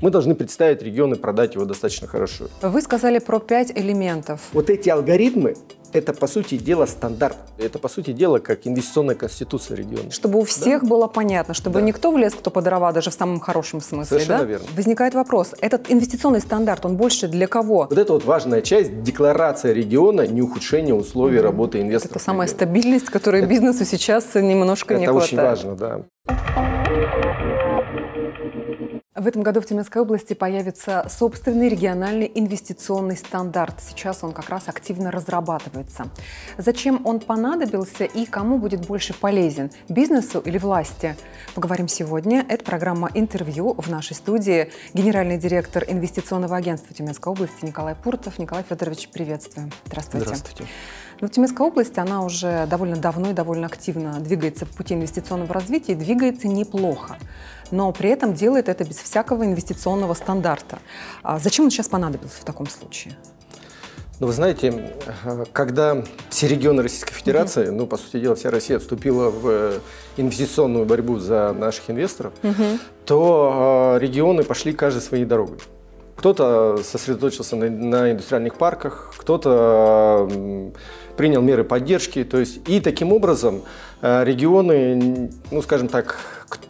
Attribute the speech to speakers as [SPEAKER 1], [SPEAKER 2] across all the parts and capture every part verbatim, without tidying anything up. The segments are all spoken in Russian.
[SPEAKER 1] мы должны представить регион и продать его достаточно хорошо.
[SPEAKER 2] Вы сказали про пять элементов.
[SPEAKER 1] Вот эти алгоритмы – это, по сути дела, стандарт. Это, по сути дела, как инвестиционная конституция региона.
[SPEAKER 2] Чтобы у всех да? было понятно, чтобы да. никто влез, кто по дрова, даже в самом хорошем смысле.
[SPEAKER 1] Совершенно
[SPEAKER 2] да?
[SPEAKER 1] верно.
[SPEAKER 2] Возникает вопрос, этот инвестиционный стандарт, он больше для кого?
[SPEAKER 1] Вот это вот важная часть – декларация региона, не ухудшение условий mm-hmm. работы инвесторов.
[SPEAKER 2] Это самая стабильность, которой это, бизнесу сейчас немножко
[SPEAKER 1] это
[SPEAKER 2] не хватает.
[SPEAKER 1] Это очень важно, да.
[SPEAKER 2] В этом году в Тюменской области появится собственный региональный инвестиционный стандарт. Сейчас он как раз активно разрабатывается. Зачем он понадобился и кому будет больше полезен – бизнесу или власти? Поговорим сегодня. Это программа «Интервью». В нашей студии генеральный директор инвестиционного агентства Тюменской области Николай Пуртов. Николай Федорович, приветствую. Здравствуйте.
[SPEAKER 1] Здравствуйте.
[SPEAKER 2] Но Тюменская область, она уже довольно давно и довольно активно двигается в пути инвестиционного развития и двигается неплохо. Но при этом делает это без всякого инвестиционного стандарта. А зачем он сейчас понадобился в таком случае?
[SPEAKER 1] Ну, вы знаете, когда все регионы Российской Федерации, mm-hmm. ну, по сути дела, вся Россия вступила в инвестиционную борьбу за наших инвесторов, mm-hmm. то регионы пошли каждой своей дорогой. Кто-то сосредоточился на, на индустриальных парках, кто-то принял меры поддержки. То есть, и таким образом регионы, ну, скажем так,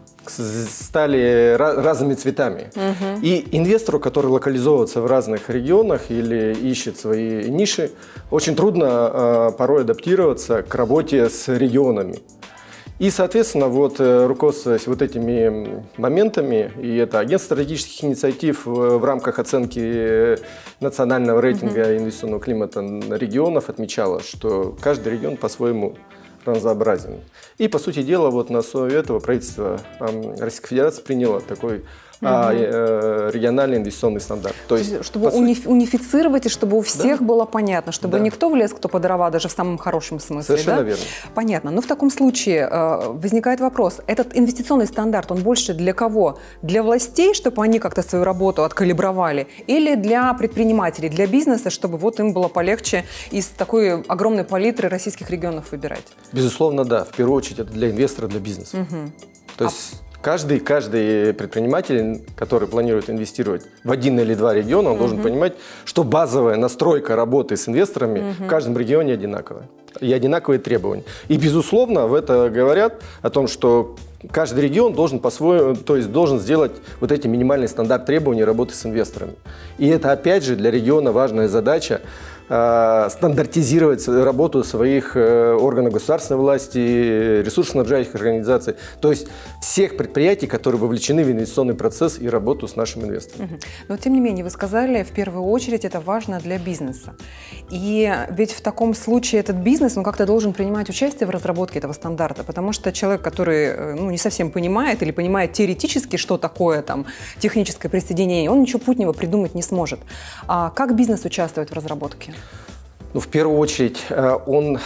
[SPEAKER 1] стали разными цветами. Угу. И инвестору, который локализовывается в разных регионах или ищет свои ниши, очень трудно порой адаптироваться к работе с регионами. И, соответственно, вот, руководствуясь вот этими моментами, и это агентство стратегических инициатив в рамках оценки национального рейтинга mm-hmm. инвестиционного климата регионов отмечало, что каждый регион по-своему разнообразен. И, по сути дела, вот на основе этого правительство Российской Федерации приняло такой угу. а, э, региональный инвестиционный стандарт. То есть,
[SPEAKER 2] чтобы униф- унифицировать и чтобы у всех да? было понятно, чтобы да. никто влез, кто по дрова, даже в самом хорошем смысле.
[SPEAKER 1] Совершенно
[SPEAKER 2] да?
[SPEAKER 1] верно.
[SPEAKER 2] Понятно. Но в таком случае э, возникает вопрос, этот инвестиционный стандарт, он больше для кого? Для властей, чтобы они как-то свою работу откалибровали, или для предпринимателей, для бизнеса, чтобы вот им было полегче из такой огромной палитры российских регионов выбирать?
[SPEAKER 1] Безусловно, да. В первую очередь это для инвестора, для бизнеса. Угу. То есть а... каждый, каждый предприниматель, который планирует инвестировать в один или два региона, он угу. должен понимать, что базовая настройка работы с инвесторами угу. в каждом регионе одинаковая. И одинаковые требования. И, безусловно, в это говорят о том, что каждый регион должен по-своему, то есть должен сделать вот эти минимальные стандарт требований работы с инвесторами. И это, опять же, для региона важная задача стандартизировать работу своих органов государственной власти, ресурсоснабжающих организаций, то есть всех предприятий, которые вовлечены в инвестиционный процесс и работу с нашими инвесторами. Угу.
[SPEAKER 2] Но тем не менее, вы сказали, в первую очередь это важно для бизнеса. И ведь в таком случае этот бизнес, он как-то должен принимать участие в разработке этого стандарта, потому что человек, который ну, не совсем понимает или понимает теоретически, что такое там, техническое присоединение, он ничего путнего придумать не сможет. А как бизнес участвует в разработке?
[SPEAKER 1] Ну, в первую очередь, он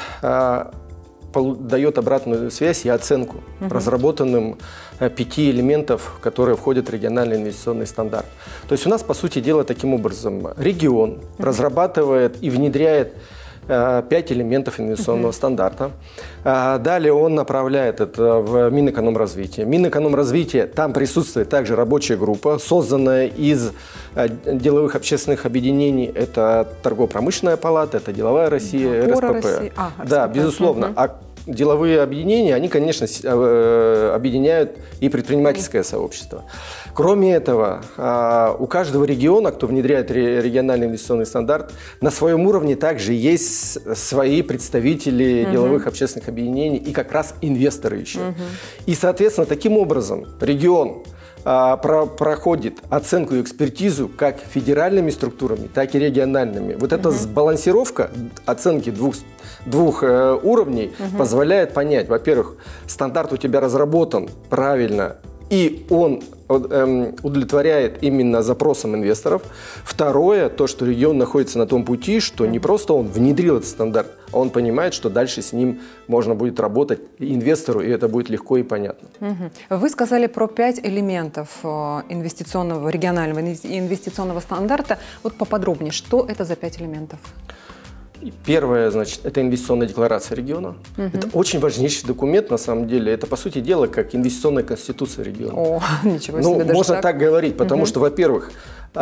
[SPEAKER 1] дает обратную связь и оценку угу. разработанным пяти элементов, в которые входит региональный инвестиционный стандарт. То есть у нас, по сути дела, таким образом регион угу. разрабатывает и внедряет пять элементов инвестиционного uh-huh. стандарта. Далее он направляет это в Минэкономразвитие. Минэкономразвитие, там присутствует также рабочая группа, созданная из деловых общественных объединений. Это Торгово-промышленная палата, это Деловая Россия, эр эс пэ пэ. Россия. А, да, безусловно. Uh-huh. А деловые объединения, они, конечно, объединяют и предпринимательское сообщество. Кроме этого, у каждого региона, кто внедряет региональный инвестиционный стандарт, на своем уровне также есть свои представители угу. деловых общественных объединений и как раз инвесторы еще. Угу. И, соответственно, таким образом регион Про, проходит оценку и экспертизу как федеральными структурами, так и региональными. Вот эта uh-huh. балансировка оценки двух, двух э, уровней uh-huh. позволяет понять, во-первых, стандарт у тебя разработан правильно, и он э, удовлетворяет именно запросам инвесторов. Второе, то, что регион находится на том пути, что не просто он внедрил этот стандарт, а он понимает, что дальше с ним можно будет работать инвестору, и это будет легко и понятно.
[SPEAKER 2] Угу. Вы сказали про пять элементов инвестиционного, регионального инвестиционного стандарта. Вот поподробнее, что это за пять элементов?
[SPEAKER 1] Первое, значит, это инвестиционная декларация региона. Угу. Это очень важнейший документ, на самом деле. Это, по сути дела, как инвестиционная конституция региона.
[SPEAKER 2] О, ничего себе.
[SPEAKER 1] Ну, можно так? так говорить, потому угу. что, во-первых,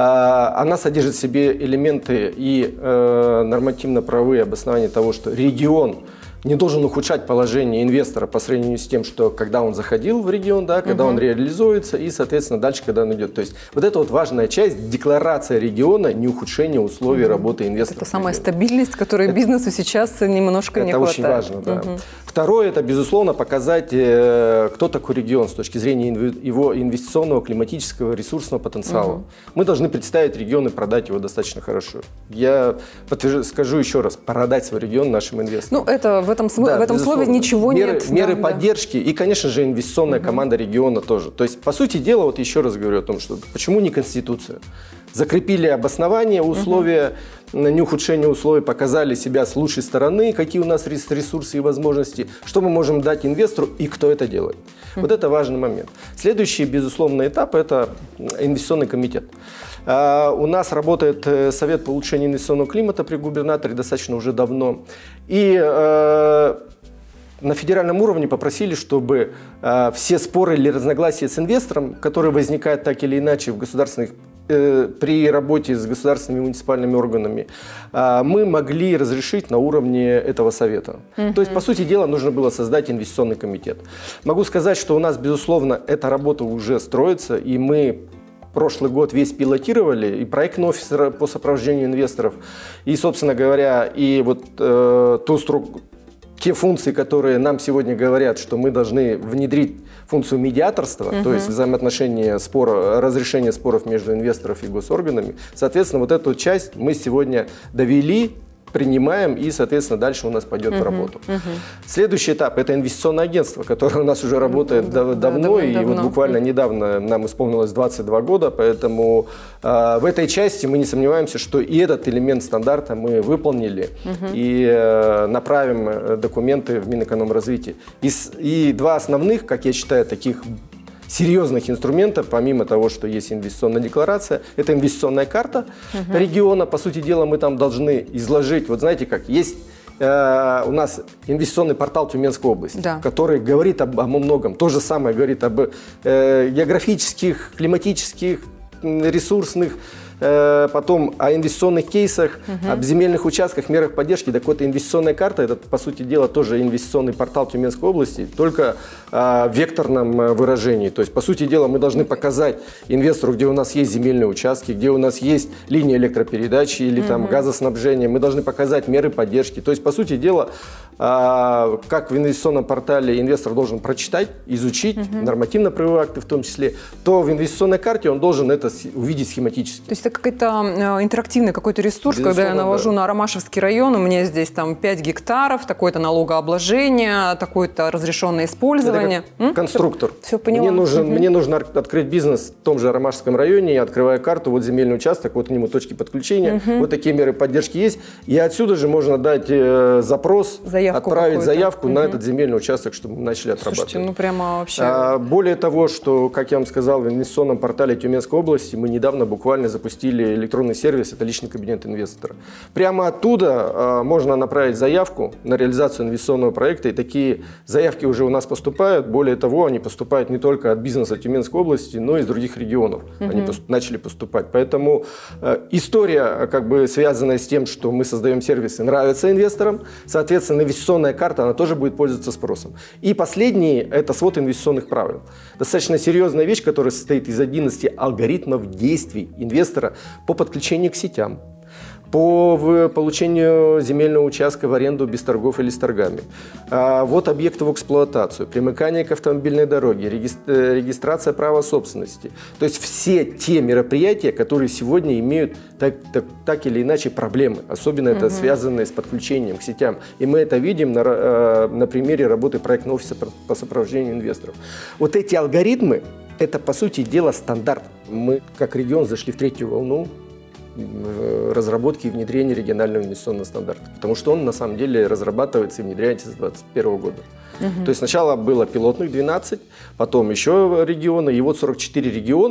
[SPEAKER 1] она содержит в себе элементы и э, нормативно-правовые обоснования того, что регион не должен ухудшать положение инвестора по сравнению с тем, что когда он заходил в регион, да, когда угу. он реализуется и, соответственно, дальше, когда он идет. То есть вот это вот важная часть, декларация региона, не ухудшение условий угу. работы инвестора.
[SPEAKER 2] Это самая стабильность, которая это, бизнесу сейчас немножко не хватает.
[SPEAKER 1] Это очень важно, да. Угу. Второе, это, безусловно, показать, кто такой регион с точки зрения его инвестиционного, климатического, ресурсного потенциала. Угу. Мы должны представить регион и продать его достаточно хорошо. Я подтвержу, скажу еще раз, продать свой регион нашим инвесторам.
[SPEAKER 2] Ну, это в этом, да, в этом слове ничего
[SPEAKER 1] меры,
[SPEAKER 2] нет.
[SPEAKER 1] Меры
[SPEAKER 2] да,
[SPEAKER 1] поддержки да. и, конечно же, инвестиционная угу. команда региона тоже. То есть, по сути дела, вот еще раз говорю о том, что почему не Конституция? Закрепили обоснование, условия, угу. не ухудшение условий, показали себя с лучшей стороны, какие у нас ресурсы и возможности, что мы можем дать инвестору и кто это делает. Угу. Вот это важный момент. Следующий, безусловно, этап – это инвестиционный комитет. Uh, у нас работает uh, Совет по улучшению инвестиционного климата при губернаторе достаточно уже давно. И uh, на федеральном уровне попросили, чтобы uh, все споры или разногласия с инвестором, которые возникают так или иначе в государственных, uh, при работе с государственными муниципальными органами, uh, мы могли разрешить на уровне этого совета. Mm-hmm. То есть, по сути дела, нужно было создать инвестиционный комитет. Могу сказать, что у нас, безусловно, эта работа уже строится, и мы прошлый год весь пилотировали, и проектный офис по сопровождению инвесторов, и, собственно говоря, и вот э, ту струк... те функции, которые нам сегодня говорят, что мы должны внедрить функцию медиаторства, uh-huh. то есть взаимоотношения спора, разрешения споров между инвесторов и госорганами. Соответственно, вот эту часть мы сегодня довели, принимаем, и, соответственно, дальше у нас пойдет uh-huh, в работу. Uh-huh. Следующий этап – это инвестиционное агентство, которое у нас уже работает uh-huh. дав- давно, да, давно, и давно. Вот буквально uh-huh. недавно нам исполнилось двадцать два года, поэтому э, в этой части мы не сомневаемся, что и этот элемент стандарта мы выполнили, uh-huh. и э, направим документы в Минэкономразвитие. И, и два основных, как я считаю, таких серьезных инструментов, помимо того, что есть инвестиционная декларация, это инвестиционная карта uh-huh. региона. По сути дела, мы там должны изложить, вот знаете как, есть э, у нас инвестиционный портал Тюменской области, да. который говорит об, обо многом. То же самое говорит об э, географических, климатических, ресурсных, потом о инвестиционных кейсах, угу. об земельных участках, мерах поддержки. Так вот, инвестиционная карта – это, по сути дела, тоже инвестиционный портал Тюменской области, только а, в векторном выражении. То есть, по сути дела, мы должны показать инвестору, где у нас есть земельные участки, где у нас есть линии электропередачи или там, угу. газоснабжения. Мы должны показать меры поддержки. То есть, по сути дела, а, как в инвестиционном портале инвестор должен прочитать, изучить, угу. нормативно-правовые акты в том числе, то в инвестиционной карте он должен это увидеть схематически.
[SPEAKER 2] То есть это какой-то интерактивный какой-то ресурс, безусловно, когда я навожу да. на Ромашевский район, у меня здесь там пять гектаров, такое-то налогообложение, такое-то разрешенное использование.
[SPEAKER 1] Это конструктор.
[SPEAKER 2] Все, все поняла.
[SPEAKER 1] Мне нужно, угу. мне нужно открыть бизнес в том же Ромашевском районе, я открываю карту, вот земельный участок, вот к нему точки подключения, угу. вот такие меры поддержки есть. И отсюда же можно дать э, запрос, заявку отправить заявку угу. на этот земельный участок, чтобы мы начали отрабатывать.
[SPEAKER 2] Слушайте, ну прямо вообще...
[SPEAKER 1] А, более того, что, как я вам сказал, в инвестиционном портале Тюменской области мы недавно буквально запустили электронный сервис, это личный кабинет инвестора. Прямо оттуда э, можно направить заявку на реализацию инвестиционного проекта, и такие заявки уже у нас поступают. Более того, они поступают не только от бизнеса Тюменской области, но и из других регионов. Mm-hmm. Они пос- начали поступать. Поэтому э, история, как бы связанная с тем, что мы создаем сервисы, нравится инвесторам. Соответственно, инвестиционная карта, она тоже будет пользоваться спросом. И последний – это свод инвестиционных правил. Достаточно серьезная вещь, которая состоит из одиннадцати алгоритмов действий инвестора по подключению к сетям, по получению земельного участка в аренду без торгов или с торгами, а, вот объекты в эксплуатацию, примыкание к автомобильной дороге, регистр, регистрация права собственности. То есть все те мероприятия, которые сегодня имеют так, так, так или иначе проблемы, особенно это угу. связанные с подключением к сетям. И мы это видим на, на примере работы проектного офиса по сопровождению инвесторов. Вот эти алгоритмы, это, по сути дела, стандарт. Мы, как регион, зашли в третью волну разработки и внедрения регионального инвестиционного стандарта, потому что он на самом деле разрабатывается и внедряется с две тысячи двадцать первого года. Угу. То есть сначала было пилотных двенадцать, потом еще регионы, и вот сорок четыре региона,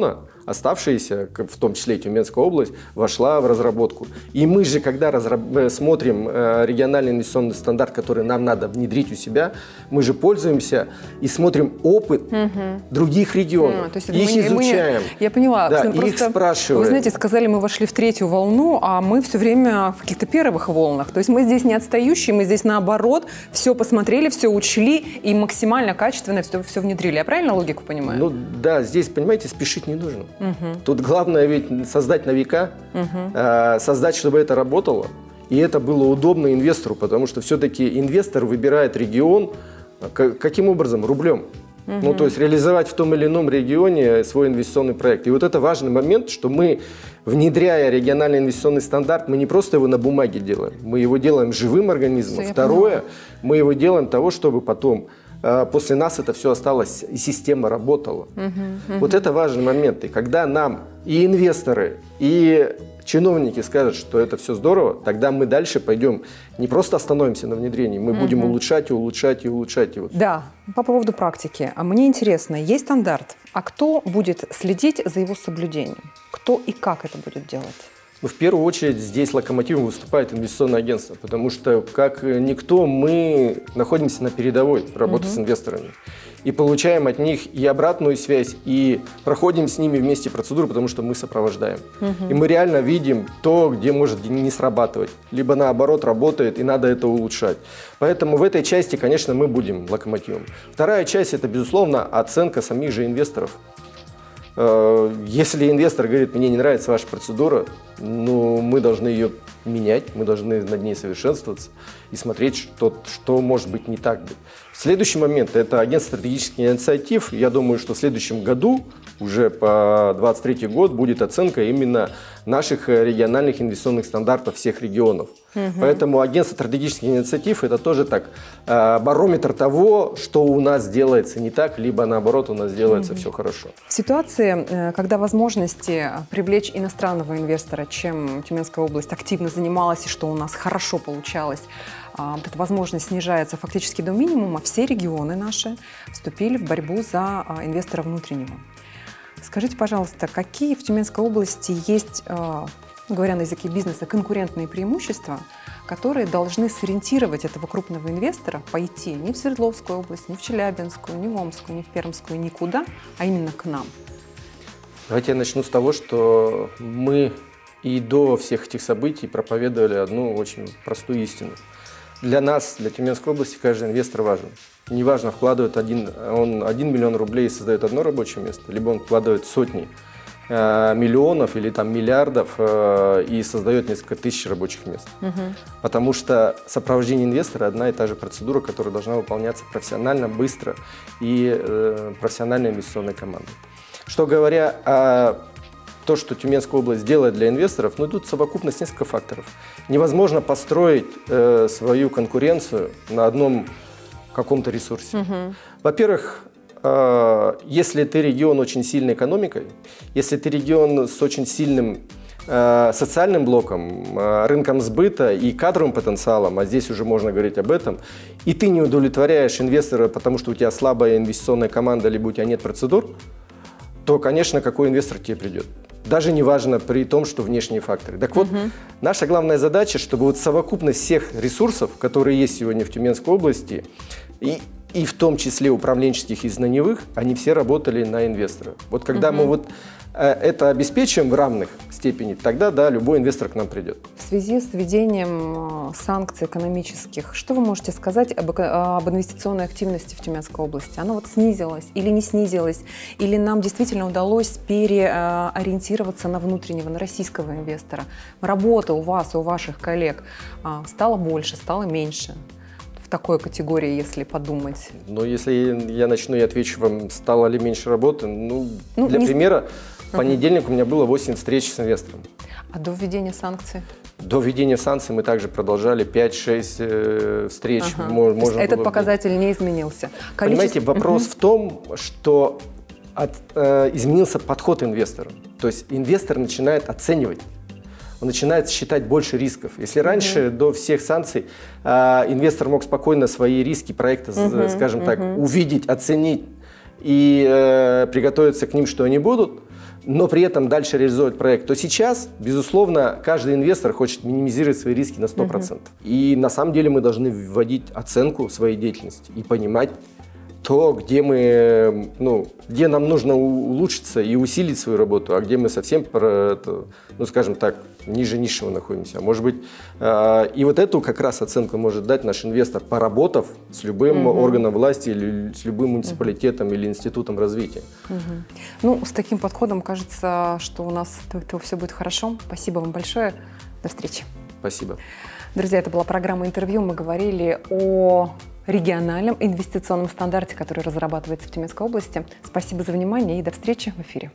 [SPEAKER 1] оставшиеся, в том числе и Тюменская область, вошла в разработку. И мы же, когда разраб... смотрим региональный инвестиционный стандарт, который нам надо внедрить у себя, мы же пользуемся и смотрим опыт угу. других регионов, а, то есть их мы, изучаем.
[SPEAKER 2] Мы, я поняла.
[SPEAKER 1] Да,
[SPEAKER 2] просто,
[SPEAKER 1] их спрашиваем.
[SPEAKER 2] Вы знаете, сказали, мы вошли в третью волну, а мы все время в каких-то первых волнах. То есть мы здесь не отстающие, мы здесь наоборот все посмотрели, все учли и максимально качественно все, все внедрили. Я правильно логику понимаю?
[SPEAKER 1] Ну да, здесь, понимаете, спешить не нужно. Угу. Тут главное ведь создать на века, угу. э, создать, чтобы это работало. И это было удобно инвестору, потому что все-таки инвестор выбирает регион, каким образом? Рублем. Угу. Ну, то есть реализовать в том или ином регионе свой инвестиционный проект. И вот это важный момент, что мы, внедряя региональный инвестиционный стандарт, мы не просто его на бумаге делаем, мы его делаем живым организмом. Все, Второе, мы его делаем для того, чтобы потом э, после нас это все осталось, и система работала. Угу, угу. Вот это важный момент. И когда нам и инвесторы, и чиновники скажут, что это все здорово, тогда мы дальше пойдем, не просто остановимся на внедрении, мы угу. будем улучшать и улучшать и улучшать его.
[SPEAKER 2] Да, по поводу практики. А мне интересно, есть стандарт, а кто будет следить за его соблюдением? Кто и как это будет делать?
[SPEAKER 1] Ну, в первую очередь здесь локомотивом выступает инвестиционное агентство, потому что, как никто, мы находимся на передовой работы угу. с инвесторами. И получаем от них и обратную связь, и проходим с ними вместе процедуру, потому что мы сопровождаем. Угу. И мы реально видим то, где может не срабатывать, либо наоборот работает, и надо это улучшать. Поэтому в этой части, конечно, мы будем локомотивом. Вторая часть – это, безусловно, оценка самих же инвесторов. Если инвестор говорит, мне не нравится ваша процедура, ну, мы должны ее менять, мы должны над ней совершенствоваться и смотреть, что, что может быть не так. Следующий момент – это агентство стратегических инициатив. Я думаю, что в следующем году, уже по двадцать третий год, будет оценка именно наших региональных инвестиционных стандартов всех регионов. Угу. Поэтому агентство стратегических инициатив – это тоже так барометр того, что у нас делается не так, либо наоборот у нас делается угу. все хорошо.
[SPEAKER 2] В ситуации, когда возможности привлечь иностранного инвестора, чем Тюменская область активно занималась и что у нас хорошо получалось, вот эта возможность снижается фактически до минимума, все регионы наши вступили в борьбу за инвестора внутреннего. Скажите, пожалуйста, какие в Тюменской области есть, говоря на языке бизнеса, конкурентные преимущества, которые должны сориентировать этого крупного инвестора пойти не в Свердловскую область, не в Челябинскую, не в Омскую, не в Пермскую, никуда, а именно к нам?
[SPEAKER 1] Давайте я начну с того, что мы и до всех этих событий проповедовали одну очень простую истину. Для нас, для Тюменской области, каждый инвестор важен. Неважно, вкладывает один, он один миллион рублей и создает одно рабочее место, либо он вкладывает сотни э, миллионов или там миллиардов э, и создает несколько тысяч рабочих мест. Угу. Потому что сопровождение инвестора одна и та же процедура, которая должна выполняться профессионально, быстро и э, профессиональной инвестиционной командой. Что говоря о то, что Тюменская область делает для инвесторов, ну, тут совокупность нескольких факторов. Невозможно построить э, свою конкуренцию на одном каком-то ресурсе. Угу. Во-первых, э, если ты регион очень сильной экономикой, если ты регион с очень сильным э, социальным блоком, э, рынком сбыта и кадровым потенциалом, а здесь уже можно говорить об этом, и ты не удовлетворяешь инвестора, потому что у тебя слабая инвестиционная команда, либо у тебя нет процедур, то, конечно, какой инвестор к тебе придет. Даже не важно при том, что внешние факторы. Так вот, угу. наша главная задача, чтобы вот совокупность всех ресурсов, которые есть сегодня в Тюменской области, и, и в том числе управленческих и знаниевых, они все работали на инвестора. Вот когда угу. мы вот э, это обеспечим в равных степени, тогда, да, любой инвестор к нам придет.
[SPEAKER 2] В связи с введением санкций экономических, что вы можете сказать об, об инвестиционной активности в Тюменской области? Она вот снизилась или не снизилась? Или нам действительно удалось переориентироваться на внутреннего, на российского инвестора? Работа у вас, у ваших коллег стала больше, стала меньше? В такой категории, если подумать.
[SPEAKER 1] Ну, если я начну и отвечу вам, стало ли меньше работы, ну, ну для не... примера, в понедельник uh-huh. у меня было восемь встреч с инвестором.
[SPEAKER 2] А до введения санкций?
[SPEAKER 1] До введения санкций мы также продолжали пять-шесть э, встреч.
[SPEAKER 2] Ага. Можно То есть этот показатель
[SPEAKER 1] вводить.
[SPEAKER 2] Не изменился.
[SPEAKER 1] Количество... Понимаете, вопрос uh-huh. в том, что от, э, изменился подход инвестора. То есть инвестор начинает оценивать. Он начинает считать больше рисков. Если раньше, uh-huh. до всех санкций, э, инвестор мог спокойно свои риски проекта, uh-huh. скажем uh-huh. так, увидеть, оценить и э, приготовиться к ним, что они будут, но при этом дальше реализовать проект, то сейчас, безусловно, каждый инвестор хочет минимизировать свои риски на сто процентов. Uh-huh. И на самом деле мы должны вводить оценку своей деятельности и понимать то, где мы, ну, где нам нужно улучшиться и усилить свою работу, а где мы совсем, ну, скажем так, ниже низшего находимся. Может быть, и вот эту как раз оценку может дать наш инвестор, поработав с любым угу. органом власти или с любым муниципалитетом угу. или институтом развития.
[SPEAKER 2] Угу. Ну, с таким подходом кажется, что у нас то, то все будет хорошо. Спасибо вам большое. До встречи.
[SPEAKER 1] Спасибо.
[SPEAKER 2] Друзья, это была программа «Интервью». Мы говорили о региональном инвестиционном стандарте, который разрабатывается в Тюменской области. Спасибо за внимание и до встречи в эфире.